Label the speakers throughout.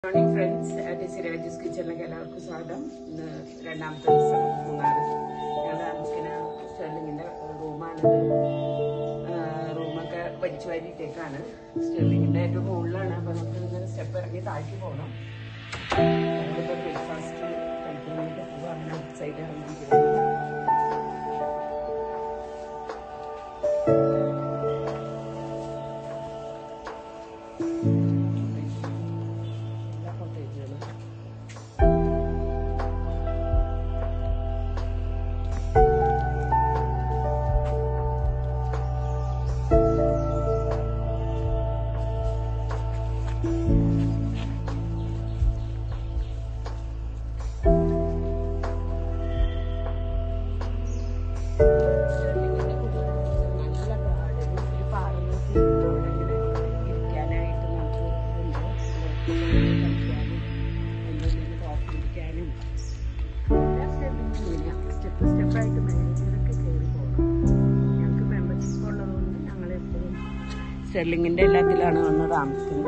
Speaker 1: Morning friends, Rajas കിച്ചണിലേക്ക് എല്ലാവർക്കും സ്വാഗതം. ഇന്ന് രണ്ടാമത്തെ ദിവസം മൂന്നാറ്. ഞങ്ങൾ താമസിക്കുന്ന സ്റ്റെർലിങ്ങിന്റെ റൂമാണിത്. റൂമൊക്കെ വലിച്ചു വാരിയിട്ടേക്കാണ്. സ്റ്റെർലിങ്ങിന്റെ ഏറ്റവും മുകളിലാണ്. അപ്പൊ നമുക്ക് ഇങ്ങനെ സ്റ്റെപ്പ് ഇറങ്ങി താഴ്ത്തി പോകണം. ഞങ്ങളിപ്പോ ബ്രേക്ക്ഫാസ്റ്റ് കഴിക്കുന്നതിന്റെ പോകാം. അങ്ങനെ ഔട്ട് സൈഡ് ഇറങ്ങിയിരിക്കുന്നത്. സ്റ്റെർലിങ്ങിന്റെ എല്ലാത്തിലാണ് വന്ന് താമസിക്കുന്നത്.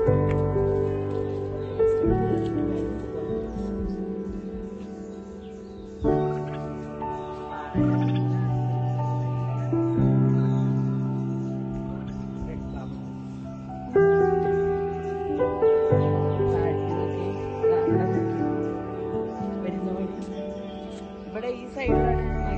Speaker 1: ഇവിടെ ഈ സൈഡിലാണ്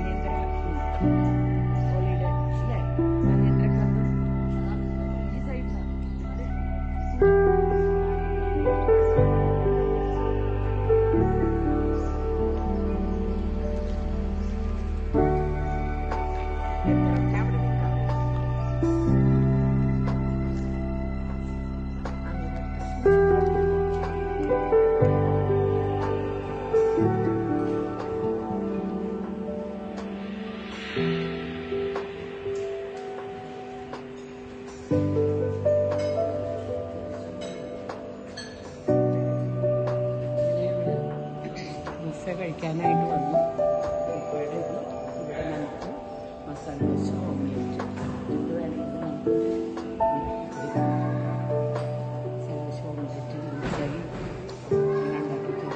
Speaker 1: കഴിക്കാനായിട്ട് വന്നു. ഇവിടെ നമുക്ക് മസാല ദോശ, ഓംലെറ്റ് ഇത് വേണമെങ്കിൽ നമുക്ക് ഓംലെറ്റ് മനസ്സിലായി ഉണ്ടാക്കി തരും.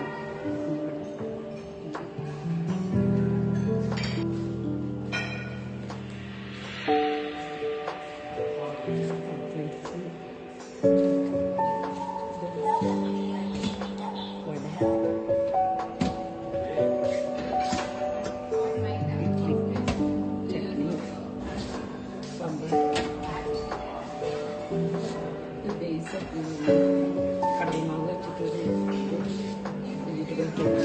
Speaker 1: കടലമാവ് വെച്ചിട്ടൊരു വെജിറ്റബിൾ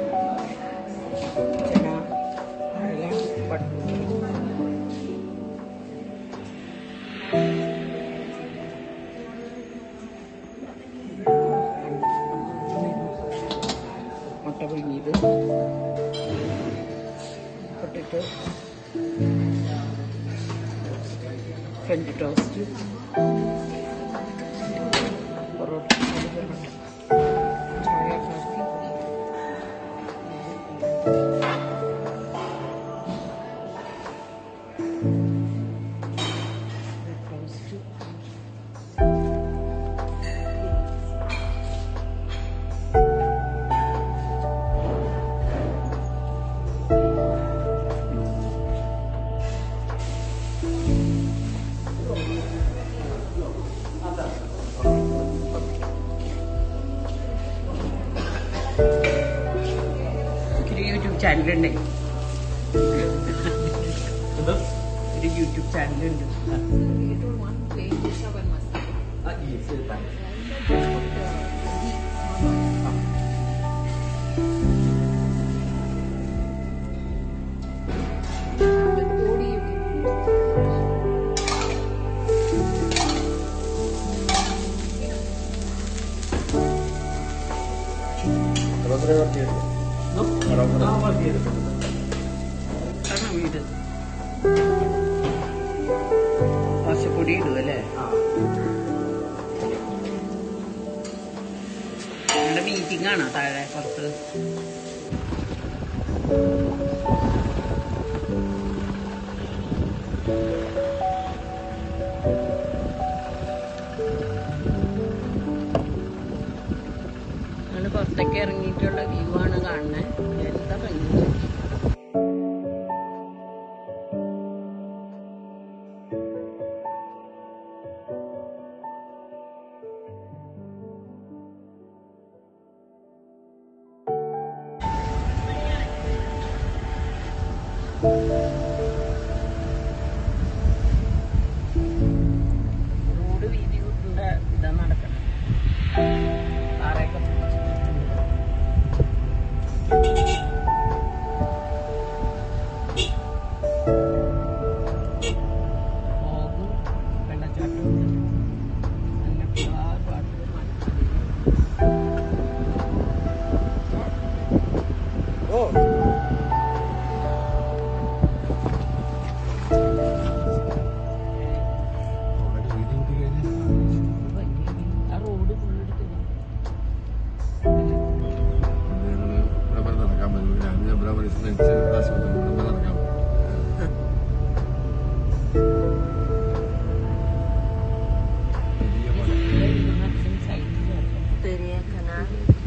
Speaker 1: ചന എല്ലാം മുട്ട പുഴുങ്ങിയത്, പൊട്ടിട്ട് ഫ്രഞ്ച് ടോസ്റ്റ്, പൊറോട്ട, ചായ, കാപ്പി, ബ്രേക്ക്ഫാസ്റ്റ്, യൂട്യൂബ് ചാനലുണ്ട്. ഒരു യൂട്യൂബ് ചാനലുണ്ട്. വീട് ദോശപ്പൊടി ഇടും അല്ലേ? ഞങ്ങളുടെ മീറ്റിംഗ് ആണോ താഴെ പുറത്ത്? ഞങ്ങൾ പുറത്തേക്ക് ഇറങ്ങിയിട്ടുള്ള വ്യൂ ആണ് കാണുന്നത്. എന്താ ഭംഗി. റോഡ് വീതി കൂട്ടേണ്ട ഇതാ നടക്കണം. പാറയൊക്കെ പോകും. വെള്ളച്ചാട്ടം നല്ല പാട്ട് ആ റോഡ് ഫുള്ളെടുത്ത്
Speaker 2: Sería canal.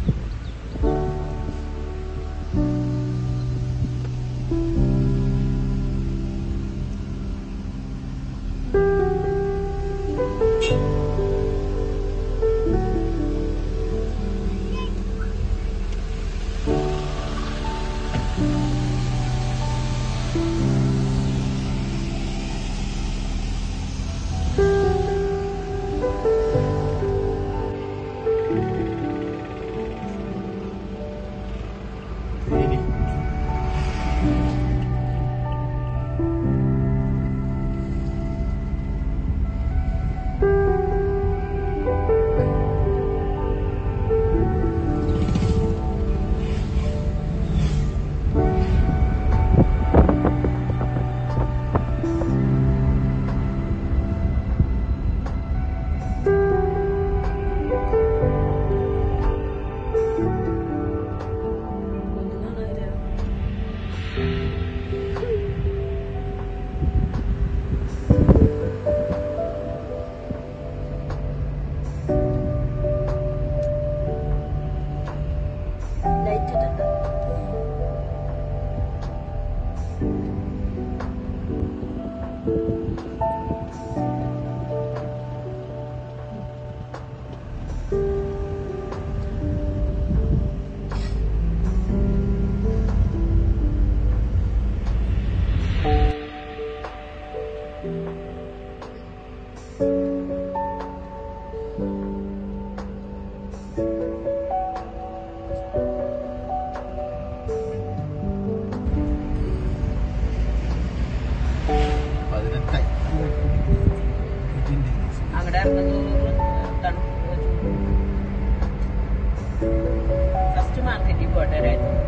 Speaker 2: ഫസ്റ്റ് മാർക്കറ്റിൽ പോട്ടെ.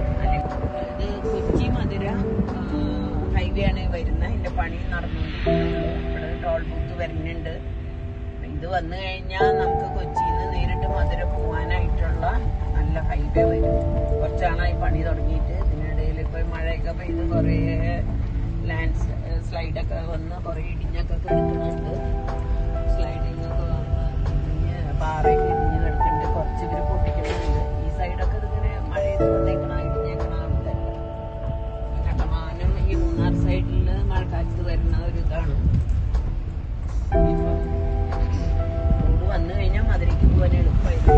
Speaker 2: ഇത് കൊച്ചി മധുര ഹൈവേ ആണ് വരുന്നത്. ഇതിന്റെ പണി നടന്നുകൊണ്ടിരിക്കുന്നുണ്ട്. ഇവിടെ ടോൾ ബൂത്ത് വരുന്നുണ്ട്. ഇത് വന്നു കഴിഞ്ഞാൽ നമുക്ക് കൊച്ചിയിൽ നിന്ന് നേരിട്ട് മധുര പോകാനായിട്ടുള്ള നല്ല ഹൈവേ വരും. കുറച്ചാളായി പണി തുടങ്ങിയിട്ട്. ഇതിനിടയിൽ ഇപ്പൊ മഴയൊക്കെ പെയ്ത് കുറേ ലാൻഡ് സ്ലൈഡൊക്കെ വന്ന് കുറേ ഇടിഞ്ഞൊക്കെ കിടക്കുന്നുണ്ട്. സ്ലൈഡിങ് ഒക്കെ വന്ന് പാറയൊക്കെ ഇടിഞ്ഞ് കിടക്കുന്നുണ്ട്. കുറച്ച് ഇവര് പൊട്ടിക്കുന്നുണ്ട്. ഈ സൈഡൊക്കെ ഇതിങ്ങനെ മഴയത് വന്നേക്കണ ഇടിഞ്ഞേക്കണാവുന്നത്. കണ്ടമാനം ഈ മൂന്നാർ സൈഡിൽ മഴക്കാലത്ത് വരുന്ന ഒരു ഇതാണ്. റോഡ് വന്നു കഴിഞ്ഞാൽ മധുരയ്ക്ക് പോകാൻ എളുപ്പമായിരുന്നു.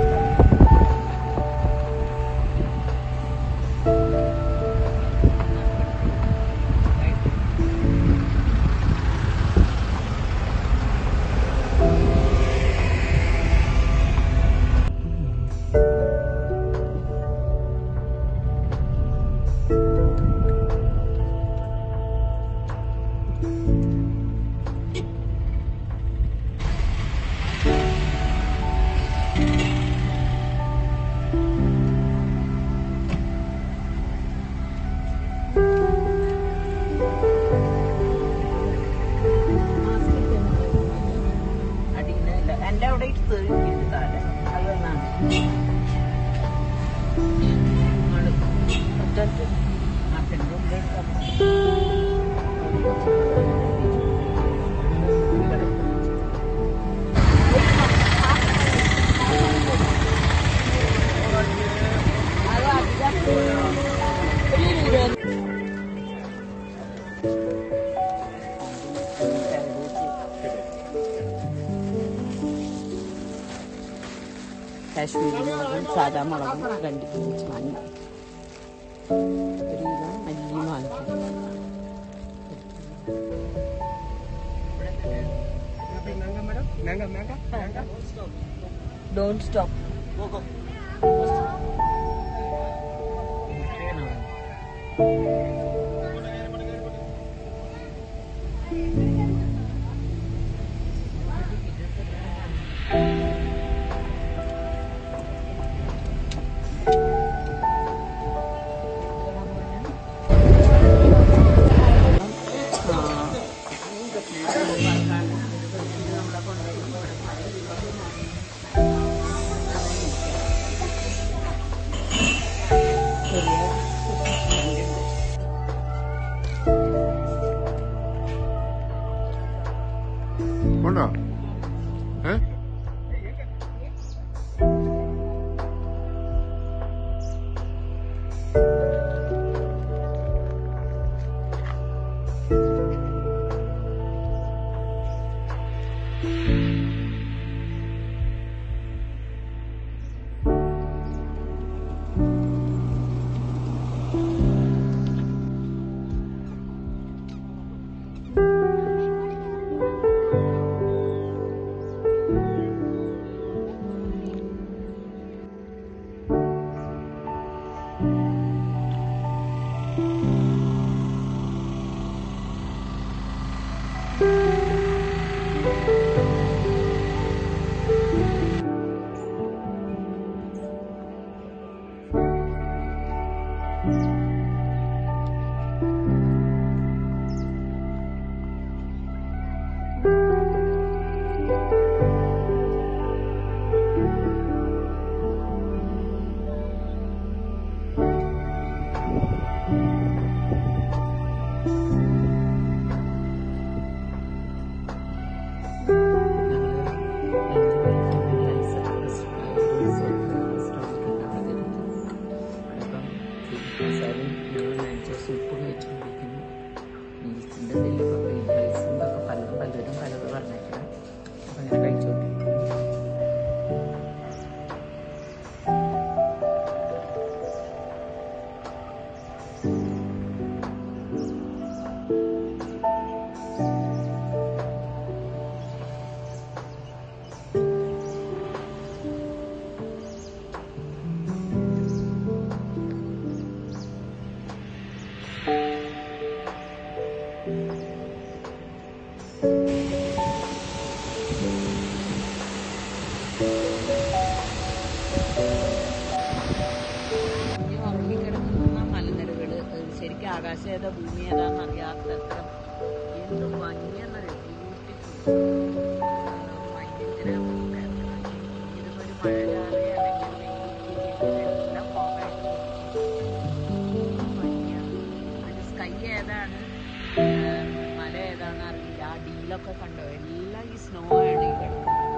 Speaker 2: കാശ്മീരി മുളകും സാധാ മുളകും 2 കിലോ വെച്ച് വാങ്ങി. 1 കിലോ മല്ലിയും വാങ്ങിക്കും. Don't stop. Go. ആകാശം ഏതാ ഭൂമി ഏതാന്ന് അറിയാത്തത്ര എന്ത് ഭംഗിയെന്നറിയോ. ബ്യൂട്ടിഫുൾ ഇതിപ്പോ ഒരു മഴ എല്ലാം പോകായിരുന്നു. അതിന്റെ സ്കൈ ഏതാണ് മല ഏതാണെന്ന് അറിയില്ല. ആ ഡീലൊക്കെ കണ്ടോ, എല്ലാം ഈ സ്നോ ആണ് ഈ കിടക്കുന്നത്.